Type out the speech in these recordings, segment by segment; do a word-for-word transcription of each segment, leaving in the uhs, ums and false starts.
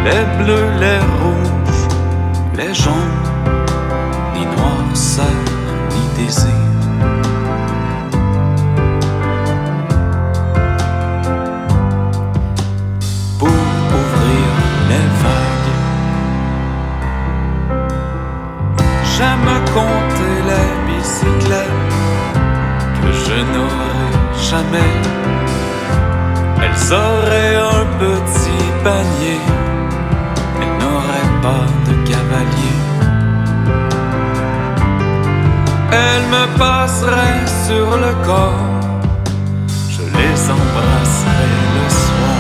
les bleus, les rouges, les jaunes, ni noirceur, ni désir. Pour ouvrir les vagues, j'aime compter les bicyclettes que je n'aurai jamais. Elles auraient un petit panier, elles n'auraient pas de cavalier. Elles me passeraient sur le corps, je les embrasserais le soir.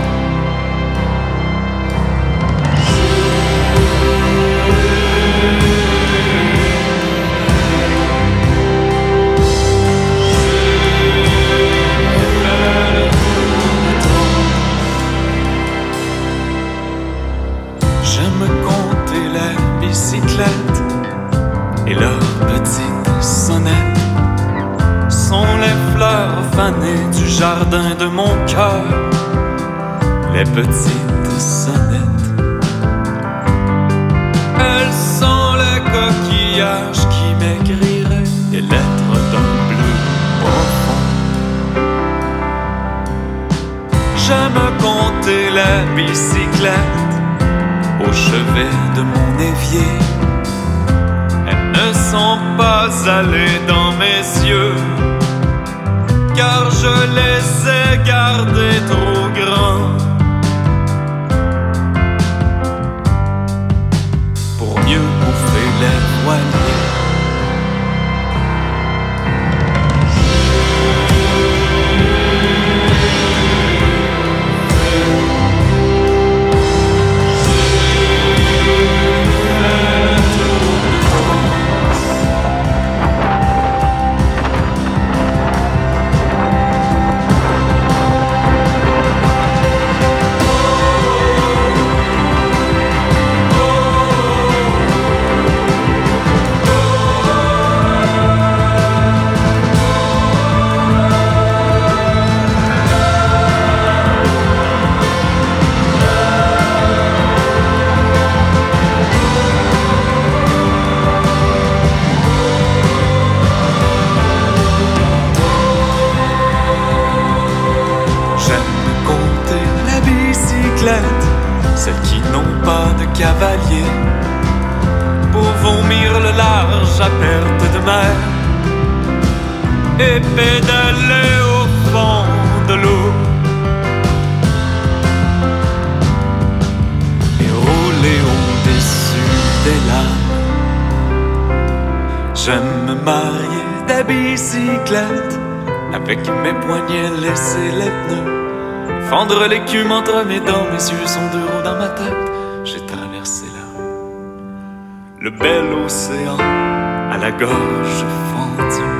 J'aime compter les bicyclettes et leurs petites sonnettes sont les fleurs fanées du jardin de mon cœur, les petites sonnettes. Elles sont les coquillages qui m'écriraient des lettres d'un bleu profond. J'aime compter les bicyclettes au chevet de mon évier. Elles ne sont pas allées dans mes yeux, car je les ai gardées trop grands pour mieux bouffer les voiliers. Celles qui n'ont pas de cavalier, pour vomir le large à perte de mer et pédaler au fond de l'eau et rouler au-dessus des lames. J'aime me marier des bicyclettes, avec mes poignets laisser les pneus, fendre l'écume entre mes dents, mes yeux sont deux roues dans ma tête. J'ai traversé là le bel océan à la gorge fendue.